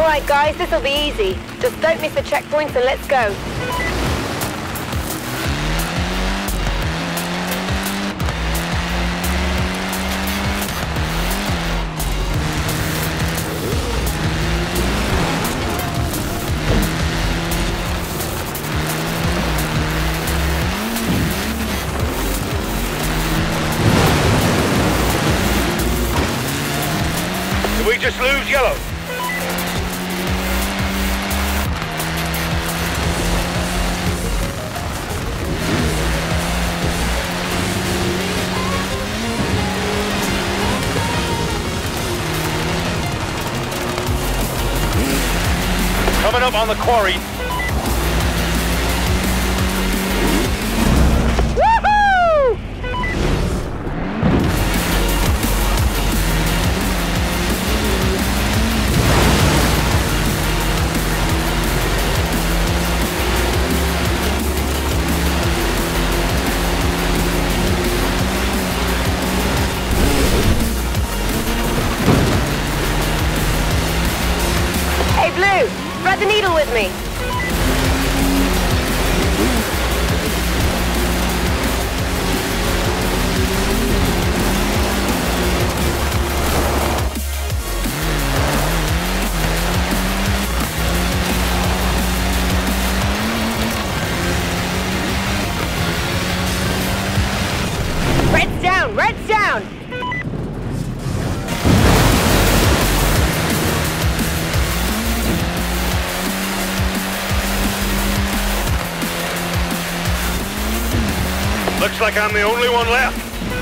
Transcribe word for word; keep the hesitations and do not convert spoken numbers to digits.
Alright guys, this'll be easy. Just don't miss the checkpoints and let's go. Did we just lose yellow? Coming up on the quarry. Woohoo! Hey Blue, thread the needle with me. Red's down, red's down. Looks like I'm the only one left.